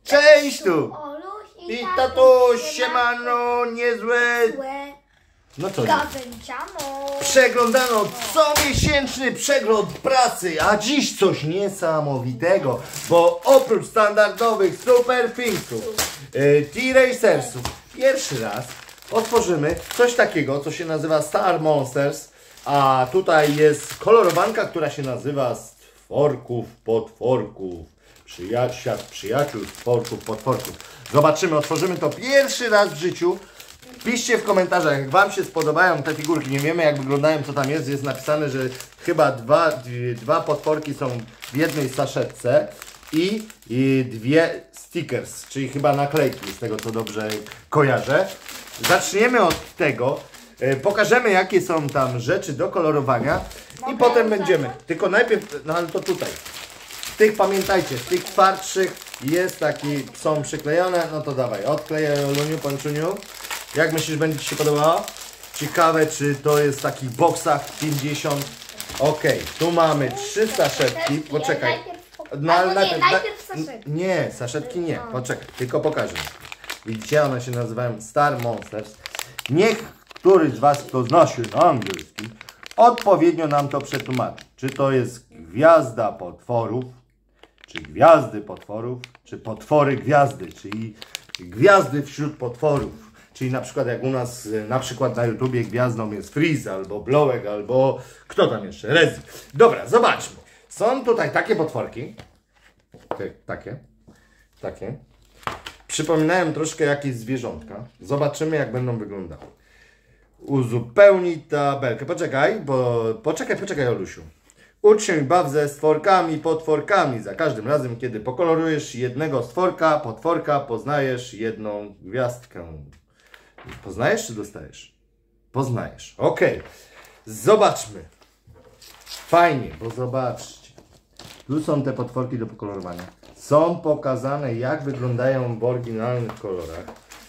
Cześć tu! Oluś I tatuś, siemano, niezłe. No co? Gawędziano. Przeglądano comiesięczny przegląd pracy, a dziś coś niesamowitego, bo oprócz standardowych Super Thingsów, T-Racersów, pierwszy raz otworzymy coś takiego, co się nazywa Star Monsters, a tutaj jest kolorowanka, która się nazywa Stworków Potworków. Świat przyjaciół, stworków, potworków. Zobaczymy, otworzymy to pierwszy raz w życiu. Piszcie w komentarzach, jak wam się spodobają te figurki. Nie wiemy, jak wyglądają, co tam jest. Jest napisane, że chyba dwa potworki są w jednej saszetce i dwie stickers, czyli chyba naklejki, z tego co dobrze kojarzę. Zaczniemy od tego. Pokażemy, jakie są tam rzeczy do kolorowania i potem będziemy. Tylko najpierw, no ale to tutaj. Tych pamiętajcie, z tych twardszych jest taki, są przyklejone, no to dawaj, odklejaj Oluniu, Pańczuniu. Jak myślisz, będzie Ci się podobało? Ciekawe, czy to jest w takich boksach 50. Ok, tu mamy 3 saszetki, poczekaj. No ale najpierw saszetki. Nie, saszetki nie, poczekaj, tylko pokażę. Widzicie, one się nazywają Star Monsters. Niech któryś z Was, kto zna się na angielski, odpowiednio nam to przetłumaczy. Czy to jest gwiazda potworów, czy gwiazdy potworów, czy potwory gwiazdy, czyli gwiazdy wśród potworów. Czyli na przykład jak u nas, na przykład na YouTubie gwiazdą jest Freeze, albo Blowek, albo kto tam jeszcze? Rezi. Dobra, zobaczmy. Są tutaj takie potworki. Takie. Przypominają troszkę jakieś zwierzątka. Zobaczymy, jak będą wyglądały. Uzupełnij tabelkę. Poczekaj, Olusiu. Ucz się i baw ze stworkami, potworkami. Za każdym razem, kiedy pokolorujesz jednego stworka, potworka, poznajesz jedną gwiazdkę. Poznajesz czy dostajesz? Poznajesz. Ok. Zobaczmy. Fajnie, bo zobaczcie. Tu są te potworki do pokolorowania. Są pokazane, jak wyglądają w oryginalnych kolorach.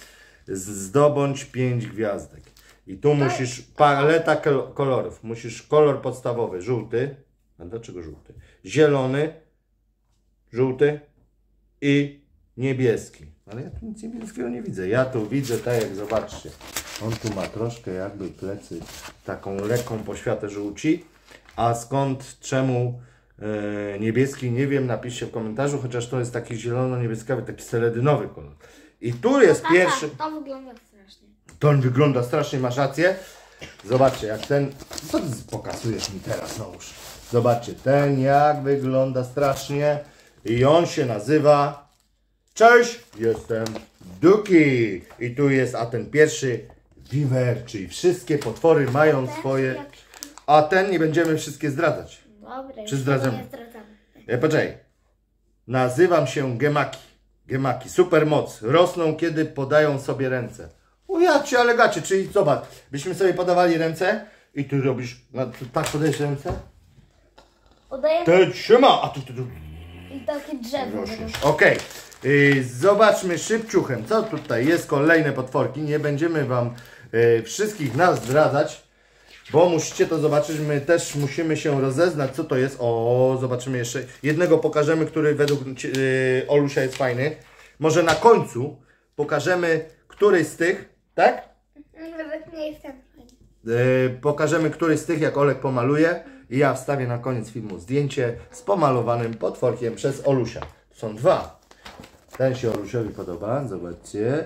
Zdobądź 5 gwiazdek. I tu musisz, paleta kolorów. Musisz kolor podstawowy, żółty. A dlaczego żółty? Zielony, żółty i niebieski. Ale ja tu nic niebieskiego nie widzę. Ja tu widzę tak jak, zobaczcie. On tu ma troszkę jakby plecy, taką lekką poświatę żółci. A skąd, czemu niebieski, nie wiem, napiszcie w komentarzu, chociaż to jest taki zielono-niebieskawy, taki seledynowy kolor. I tu jest pierwszy. To wygląda strasznie. To on wygląda strasznie, masz rację. Zobaczcie, jak ten... Co ty pokazujesz mi teraz, Noż? Zobaczcie, ten jak wygląda strasznie. I on się nazywa... Cześć, jestem Duki. I tu jest, a ten pierwszy Beaver, czyli wszystkie potwory mają swoje... A ten nie będziemy wszystkie zdradzać. Dobra, czy zdradzamy? nie zdradzamy. Poczekaj. Nazywam się Gemaki. Gemaki, super moc. Rosną, kiedy podają sobie ręce. O ja cię, ale gacie, czyli zobacz, byśmy sobie podawali ręce i ty robisz, tak podajesz ręce? Oddaję Ty trzyma, a tu. i takie drzewo. Okej, zobaczmy szybciuchem, co tutaj jest, kolejne potworki. Nie będziemy wam wszystkich nas zdradzać, bo musicie to zobaczyć, my też musimy się rozeznać, co to jest. O, zobaczymy jeszcze, jednego pokażemy, który według Olusia jest fajny. Może na końcu pokażemy któryś z tych, tak? Nawet nie jestem. Pokażemy któryś z tych, jak Olek pomaluje i ja wstawię na koniec filmu zdjęcie z pomalowanym potworkiem przez Olusia. Są 2. Ten się Olusiowi podoba, zobaczcie.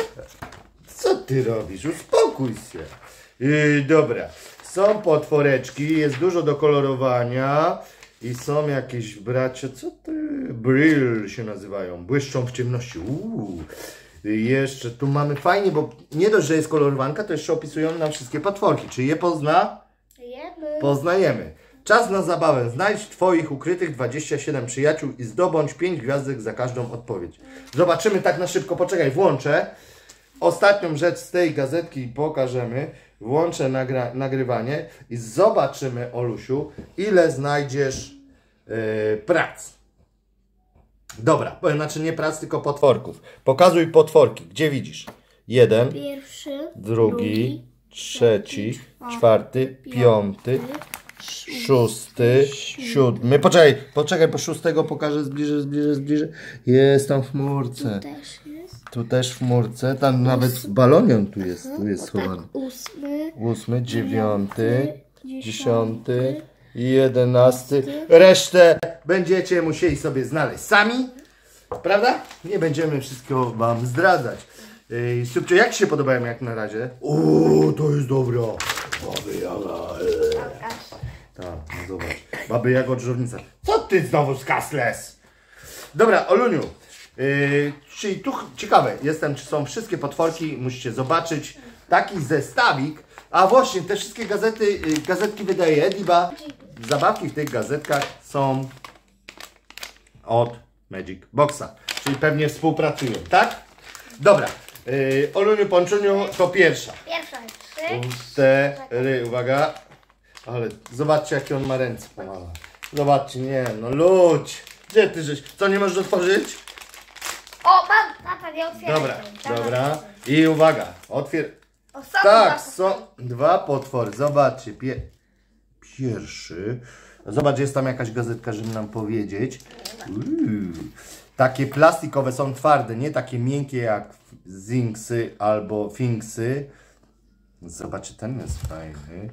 Co ty robisz? Uspokój się. Dobra, są potworeczki, jest dużo do kolorowania i są jakieś bracia, co to? Brill się nazywają, błyszczą w ciemności. Jeszcze tu mamy fajnie, bo nie dość, że jest kolorowanka, to jeszcze opisują nam wszystkie potworki. Czy je poznajemy. Czas na zabawę. Znajdź Twoich ukrytych 27 przyjaciół i zdobądź 5 gwiazdek za każdą odpowiedź. Zobaczymy tak na szybko. Poczekaj, włączę. Ostatnią rzecz z tej gazetki pokażemy. Włączę nagrywanie i zobaczymy, Olusiu, ile znajdziesz prac. Dobra, znaczy nie prac, tylko potworków. Pokazuj potworki. Gdzie widzisz? 1, Pierwszy, drugi, trzeci, czwarty, 5, 6, 7. Poczekaj, po 6 pokażę, zbliżę. Jest tam w chmurce. Też jest. Tu też w chmurce, tam nawet balonion tu jest schowany. 8, 9, 10, 11. Resztę będziecie musieli sobie znaleźć sami, prawda? Nie będziemy wszystkiego wam zdradzać. Subcio, jak ci się podobają jak na razie? To jest dobra. Baby Jaga. Tak, no zobacz. Baby Jaga dżownica. Co ty znowu z Castless? Dobra, Oluniu. Czyli tu ciekawe jestem, czy są wszystkie potworki. Musicie zobaczyć. Taki zestawik. A właśnie, te wszystkie gazetki wydaje Ediba. Zabawki w tych gazetkach są od Magic Boxa. Czyli pewnie współpracują, tak? Dobra. Oluniu, Ponczuniu, to pierwsza. Pierwsza, 4, uwaga. Ale zobaczcie, jakie on ma ręce. Zobaczcie, nie, no ludź. Gdzie ty żeś? Co, nie możesz otworzyć? O, mam, tata, nie otwieraj. Dobra. I uwaga, tak, są 2 potwory. Zobaczcie, pierwszy. Zobacz, jest tam jakaś gazetka, żeby nam powiedzieć. Takie plastikowe są twarde, nie takie miękkie jak Zinksy albo Finksy. Zobaczcie, ten jest fajny.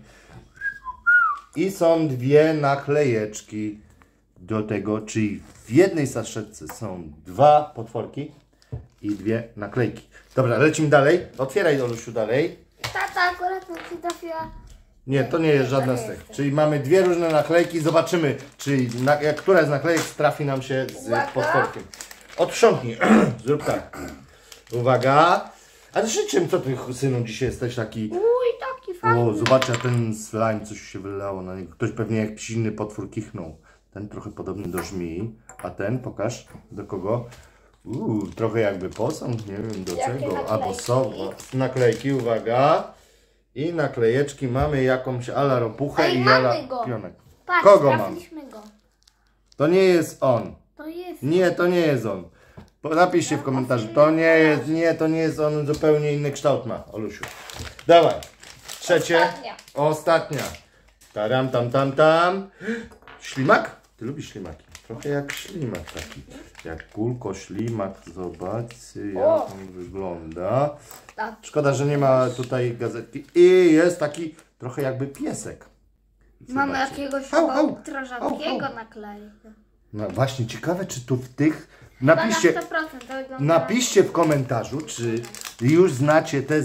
I są 2 naklejeczki do tego, czyli w jednej saszetce są 2 potworki i 2 naklejki. Dobra, lecimy dalej. Otwieraj, Olusiu, dalej. Tata akurat mi się trafiła. Nie, to nie jest żadna z tych. Czyli mamy 2 różne naklejki. Zobaczymy, czy która z naklejek trafi nam się z potworkiem. Otrząknij. Zrób tak. Uwaga. A ty czym, co ty, synu, dzisiaj jesteś taki... Taki fajny. O, zobaczcie, ten slime, coś się wylało na niego. Ktoś pewnie jakiś inny potwór kichnął. Ten trochę podobny do żmii. A ten, pokaż, do kogo? Trochę jakby posąg, nie wiem do Jakie czego. naklejki? Albo sowa. Naklejki, uwaga. I naklejeczki mamy jakąś ala ropuchę i ala pionek. Patrz, Kogo mam? trafiliśmy go. To nie jest on. To jest. Nie, to nie jest on. Napiszcie w komentarzu. To nie jest on, zupełnie inny kształt ma, Olusiu. Dawaj. Trzecie. Ostatnia. Taram, tam. Ślimak? Ty lubisz ślimaki. Trochę jak ślimak taki. Jak kulko ślimak. Zobaczcie, jak on wygląda. Szkoda, że nie ma tutaj gazetki. I jest taki trochę jakby piesek. Mamy jakiegoś chyba ultrarzadkiego naklejkę. No właśnie, ciekawe, czy tu w tych... Napiszcie w komentarzu, czy już znacie te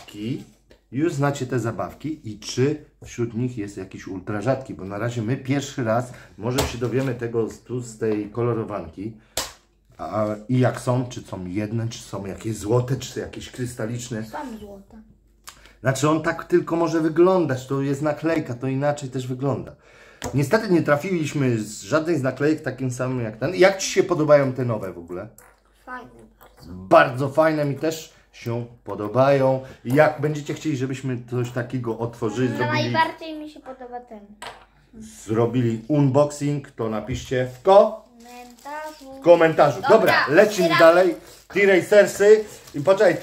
zabawki i czy wśród nich jest jakiś ultrarzadki, bo na razie my pierwszy raz może się dowiemy tego z tej kolorowanki. I jak są, czy są jedne, czy są jakieś złote, czy jakieś krystaliczne. Są złote. Znaczy on tak tylko może wyglądać, to jest naklejka, to inaczej też wygląda. Niestety nie trafiliśmy z żadnej z naklejek takim samym jak ten. Jak ci się podobają te nowe w ogóle? Fajne bardzo. Bardzo fajne, mi też się podobają. Jak będziecie chcieli, żebyśmy coś takiego otworzyli, Najbardziej mi się podoba ten. zrobili unboxing, to napiszcie w komentarzu. Dobra, lecimy dalej. T-Racersy. I poczekaj,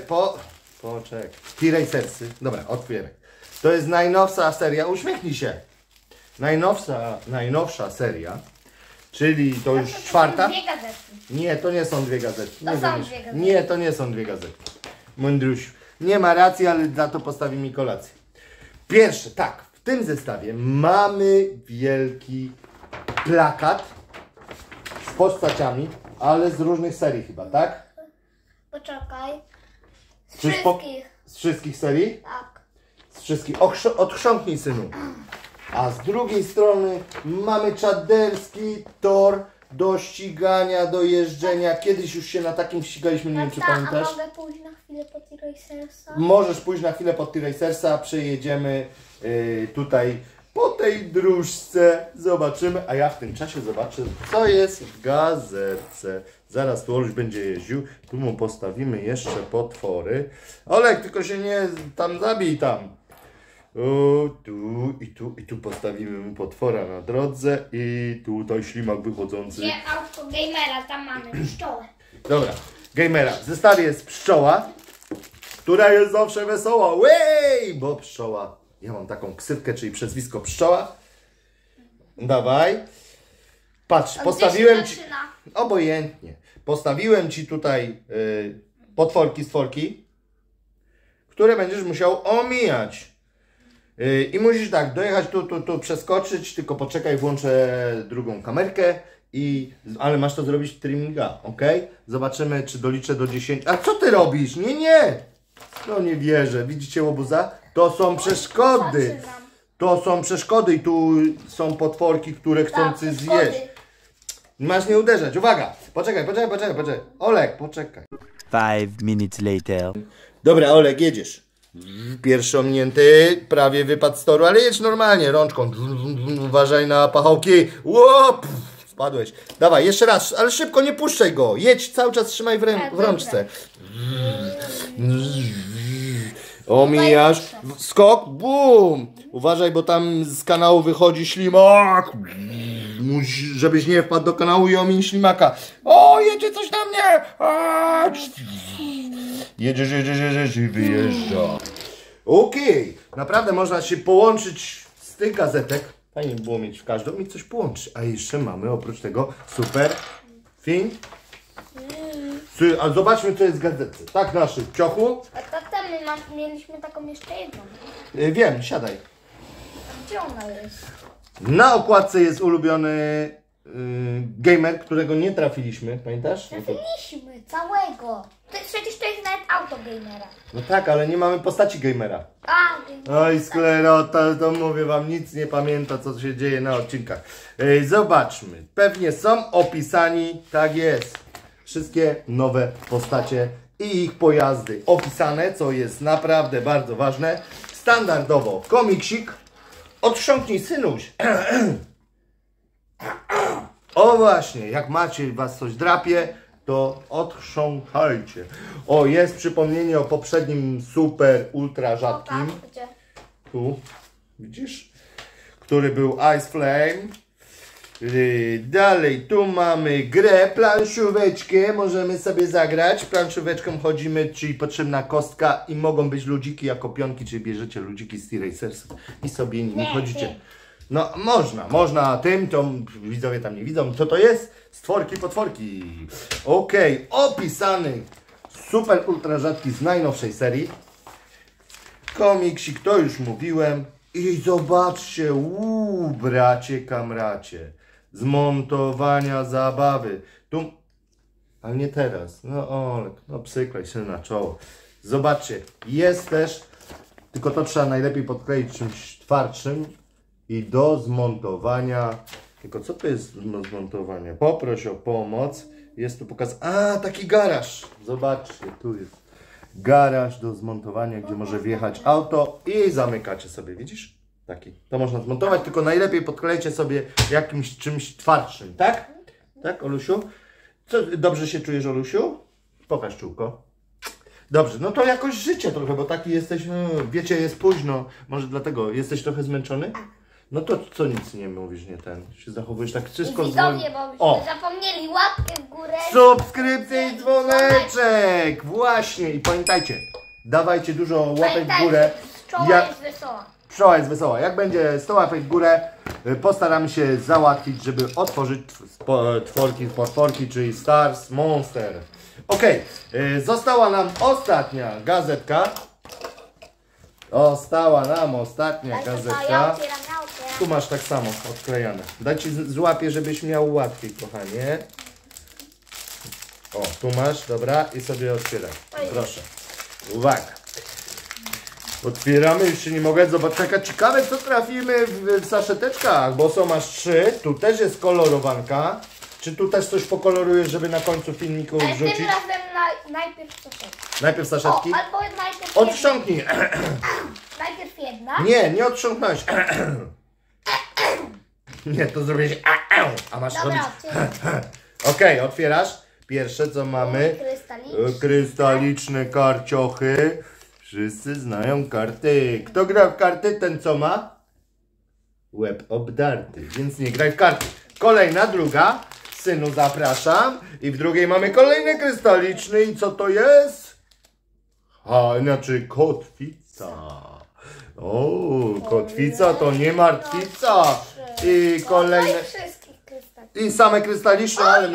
T-Racersy. Dobra, otwieraj. To jest najnowsza seria. Uśmiechnij się. Najnowsza seria. Czyli to już 4. Nie, to nie są 2 gazety. Nie, to nie są 2 gazety. Mądrusiu. Nie ma racji, ale za to postawi mi kolację. Pierwsze, tak, w tym zestawie mamy wielki plakat z postaciami, ale z różnych serii chyba, tak? Poczekaj. Z wszystkich serii? Tak. Z wszystkich. Odchrząknij, synu. A z drugiej strony mamy czaderski tor do ścigania, do jeżdżenia. Kiedyś już się na takim ścigaliśmy, nie wiem czy pamiętasz. A mogę pójść na chwilę po T-Racersa? Możesz pójść na chwilę po T-Racersa, przejedziemy tutaj po tej dróżce, zobaczymy, a ja w tym czasie zobaczę, co jest w gazetce. Zaraz tu Oluś będzie jeździł, tu mu postawimy jeszcze potwory. Olek, tylko się nie tam zabij tam. I tu postawimy mu potwora na drodze i tutaj ślimak wychodzący. Gdzie autko gamera, tam mamy pszczołę. Dobra, gamera. W zestawie jest pszczoła, która jest zawsze wesoła. Bo pszczoła. Ja mam taką ksywkę, czyli przezwisko pszczoła. Dawaj. Patrz, A postawiłem gdzie się ci... zaczyna? Obojętnie. Postawiłem ci tutaj potworki, stworki, które będziesz musiał omijać. I musisz tak, dojechać tu, przeskoczyć, tylko poczekaj, włączę drugą kamerkę. Ale masz to zrobić w trimminga, ok? Zobaczymy, czy doliczę do 10. A co ty robisz? Nie! No nie wierzę. Widzicie łobuza? To są przeszkody. Zaczynam. To są przeszkody i tu są potworki, które chcą Tak, coś przeszkody. zjeść. Masz nie uderzać. Uwaga! Poczekaj. Olek, poczekaj. 5 minutes later. Dobra, Olek, jedziesz. Pierwszy omnięty, prawie wypadł z toru, ale jedź normalnie, rączką. Uważaj na pachołki. Łop! Spadłeś. Dawaj, jeszcze raz, ale szybko, nie puszczaj go. Jedź, cały czas trzymaj w rączce. Omijasz. Skok, bum! Uważaj, bo tam z kanału wychodzi ślimak. Żebyś nie wpadł do kanału i omiń ślimaka. O, jedzie coś na mnie! Jedziesz i wyjeżdża. Okej, naprawdę można się połączyć z tych gazetek. Fajnie było mieć w każdą i coś połączyć. A jeszcze mamy oprócz tego super film. A zobaczmy, co jest w gazetce. Tak, naszych ciochu. A tata, my mieliśmy taką jeszcze jedną. Wiem, siadaj. Gdzie ona jest? Na okładce jest ulubiony gamer, którego nie trafiliśmy, pamiętasz? Trafiliśmy całego. Przecież to jest nawet auto gamera. No tak, ale nie mamy postaci gamera. A, Oj, sklerota, to mówię wam, nic nie pamięta, co się dzieje na odcinkach. Zobaczmy, pewnie są opisani, tak jest, wszystkie nowe postacie i ich pojazdy opisane, co jest naprawdę bardzo ważne. Standardowo komiksik. Odchrząknij, synuś. O właśnie, jak macie, was coś drapie, to odchrząkajcie. O, jest przypomnienie o poprzednim super ultra rzadkim. gdzie? Tu, widzisz? Który był Ice Flame. Dalej, tu mamy grę, planszóweczkę, możemy sobie zagrać. Planszóweczką chodzimy, czyli potrzebna kostka i mogą być ludziki jako pionki, czyli bierzecie ludziki z T-Racersów i sobie nimi chodzicie. No, można tym, to widzowie tam nie widzą, co to jest? Stworki, potworki. Okej, opisany super ultra rzadki z najnowszej serii. Komiksik, to już mówiłem. I zobaczcie, bracie kamracie, zmontowania zabawy. Tu, ale nie teraz. No Olek, no psyklej się na czoło. Zobaczcie, jest też, tylko to trzeba najlepiej podkleić czymś twardszym i do zmontowania. Tylko co to jest do zmontowania? Poproś o pomoc. Jest tu pokaz. A, taki garaż. Zobaczcie, tu jest garaż do zmontowania, gdzie może wjechać auto i zamykacie sobie, widzisz? Taki. To można zmontować, tylko najlepiej podklejcie sobie jakimś czymś twardszym, tak? Tak, Olusiu? Co, dobrze się czujesz, Olusiu? Pokaż czółko. Dobrze, no to jakoś życie trochę, bo taki jesteś, wiecie, jest późno, może dlatego jesteś trochę zmęczony? No to co nic nie mówisz, nie ten, się zachowujesz tak wszystko Widzowie, bo byśmy zapomnieli łapkę w górę. Subskrypcję i dzwoneczek! Właśnie, i pamiętajcie, dawajcie dużo łapek w górę. Pszczoła jest wesoła. Pszczoła jest wesoła. Jak będzie 100 łapek w górę, postaramy się załatwić, żeby otworzyć potworki, czyli Stars Monster. Okej, została nam ostatnia gazetka. Została nam ostatnia gazetka. Tu masz tak samo odklejane. Daj ci złapię, żebyś miał łatwiej, kochanie. O, tu masz, dobra, i sobie otwieraj. Proszę. Uwaga. Otwieramy, już się nie mogę zobaczyć. Taka ciekawe, co trafimy w saszeteczkach, bo są aż 3. Tu też jest kolorowanka. Czy tu też coś pokolorujesz, żeby na końcu filmiku wrzucić? Tym razem najpierw saszetki. Najpierw saszetki? Albo najpierw Odchrząknij. Najpierw jedna. Nie odchrząknąłeś. Nie, to zrobiłeś a masz robić. Okej, otwierasz. Pierwsze, co mamy. Krystaliczne karciochy. Wszyscy znają karty. Kto gra w karty, ten co ma? Łeb obdarty, więc nie graj w karty. Kolejna, druga. Synu, zapraszam. I w drugiej mamy kolejny krystaliczny. I co to jest? Znaczy kotwica. O, kotwica to nie martwica. I kolejne... No i wszystkich krystali. I same krystaliczne, ale...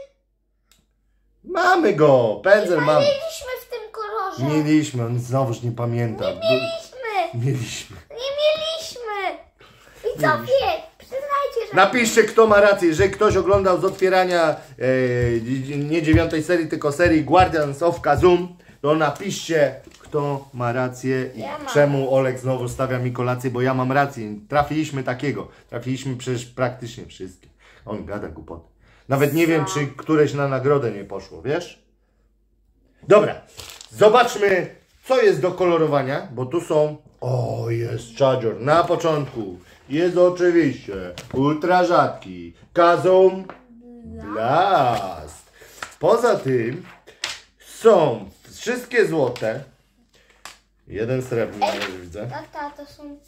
Mamy go! Pędzel mam. Mieliśmy w tym kolorze. Mieliśmy, on znowuż nie pamięta. Mieliśmy. Nie mieliśmy. Widzowie, przyznajcie, że... Napiszcie, kto ma rację. Jeżeli ktoś oglądał z otwierania nie 9. serii, tylko serii Guardians of Kazum, to napiszcie, kto ma rację i czemu Olek znowu stawia mi kolację, bo ja mam rację. Trafiliśmy takiego. Trafiliśmy przecież praktycznie wszystkie. On gada głupoty. Nawet nie wiem, czy któreś na nagrodę nie poszło, wiesz? Dobra, zobaczmy, co jest do kolorowania, bo tu są... O, jest Charger. Na początku jest oczywiście ultra rzadki Kazum Blast. Poza tym są wszystkie złote. Jeden srebrny, już widzę. Tata, to są...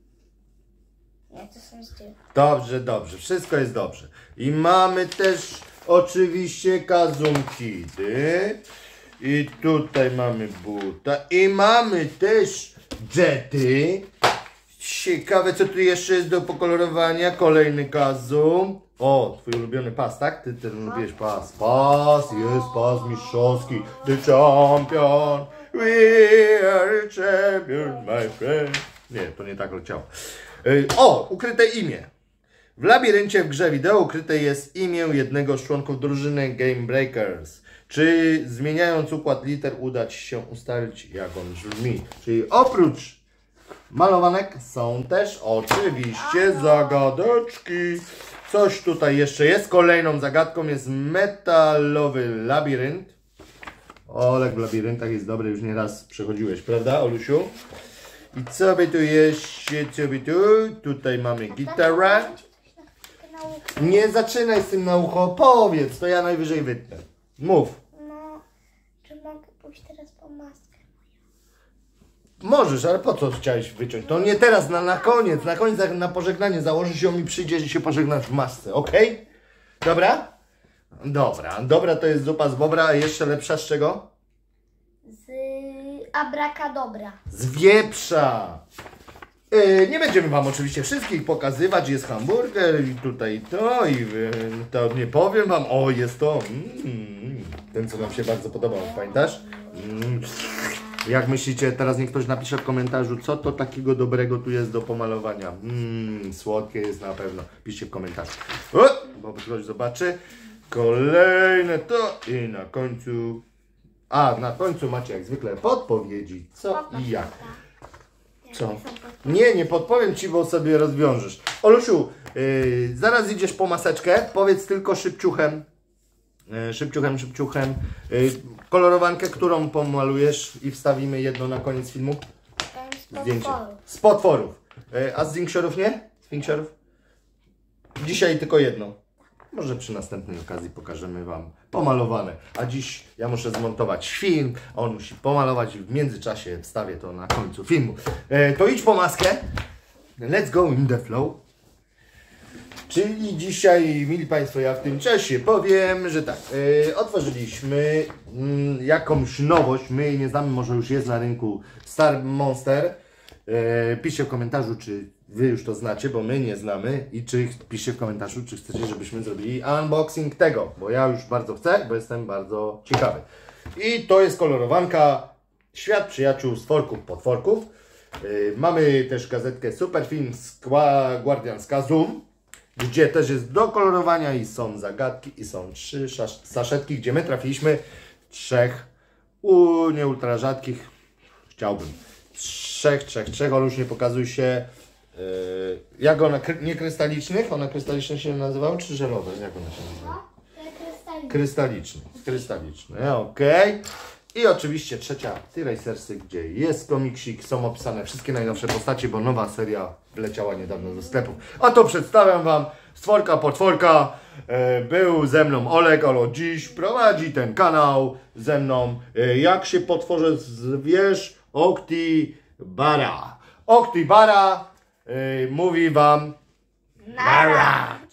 Nie, to są zdjęcia. Dobrze, dobrze, wszystko jest dobrze. I mamy też oczywiście Kazum Kidy. I tutaj mamy buta. I mamy też Jety. Ciekawe, co tu jeszcze jest do pokolorowania. Kolejny Kazum. O, twój ulubiony pas, tak? Ty lubisz pas. Pas, jest pas mistrzowski. The champion. We are the champion, my friend. Nie, to nie tak leciało. O, ukryte imię. W labiryncie w grze wideo ukryte jest imię jednego z członków drużyny Game Breakers. Czy zmieniając układ liter uda Ci się ustalić, jak on brzmi? Czyli oprócz malowanek są też oczywiście zagadeczki. Coś tutaj jeszcze jest. Kolejną zagadką jest metalowy labirynt. Olek w labiryntach jest dobry, już nieraz przechodziłeś, prawda, Olusiu? I co by tu jeszcze, co by tu? Tutaj mamy gitarę. Nie zaczynaj z tym na ucho, powiedz, to ja najwyżej wytnę. Mów. No, czy mogę pójść teraz po maskę? Możesz, ale po co chciałeś wyciąć? To nie teraz, na koniec, jak na pożegnanie założysz ją i przyjdziesz i się pożegnasz w masce, ok? Dobra? Dobra, to jest zupa z bobra, a jeszcze lepsza z czego? Z abrakadabra. Z wieprza. Nie będziemy Wam oczywiście wszystkich pokazywać, jest hamburger i tutaj to i to nie powiem Wam, o jest to, ten co nam się bardzo podobał, pamiętasz? Jak myślicie, teraz niech ktoś napisze w komentarzu, co to takiego dobrego tu jest do pomalowania. Słodkie jest na pewno, piszcie w komentarzu, bo ktoś zobaczy. Kolejne to i na końcu, na końcu macie jak zwykle podpowiedzi, co i jak. Co? Nie podpowiem Ci, bo sobie rozwiążesz. Olusiu, zaraz idziesz po maseczkę, powiedz tylko szybciuchem, kolorowankę, którą pomalujesz i wstawimy jedno na koniec filmu. Zdjęcie. Z potworów. A z zinksiorów nie? Z finksiorów? Dzisiaj tylko jedno. Może przy następnej okazji pokażemy Wam pomalowane. A dziś ja muszę zmontować film, on musi pomalować i w międzyczasie wstawię to na końcu filmu. To idź po maskę. Let's go in the flow. Czyli dzisiaj, mili Państwo, ja w tym czasie powiem, że tak, otworzyliśmy jakąś nowość, my jej nie znamy, może już jest na rynku Star Monster. Piszcie w komentarzu, czy Wy już to znacie, bo my nie znamy i piszcie w komentarzu, czy chcecie, żebyśmy zrobili unboxing tego, bo ja już bardzo chcę, bo jestem bardzo ciekawy. I to jest kolorowanka Świat Przyjaciół Stworków Potworków. Mamy też gazetkę Superfilm z Guardians Kazum, gdzie też jest do kolorowania i są zagadki i są 3 saszetki, gdzie my trafiliśmy 3 nie ultra rzadkich, chciałbym 3, Oluś, nie pokazuj się. Jak ona, nie krystalicznych? One krystaliczne się nazywały, czy żelowe? Jak one się nazywały? Krystaliczne, okej. I oczywiście trzecia, T-Racersy, gdzie jest komiksik, są opisane wszystkie najnowsze postacie, bo nowa seria wleciała niedawno do sklepów. A to przedstawiam Wam Stworka Potworka. Był ze mną Olek, dziś prowadzi ten kanał ze mną. Jak się potworze zwierz? Oktibara. Mówi Wam Nara.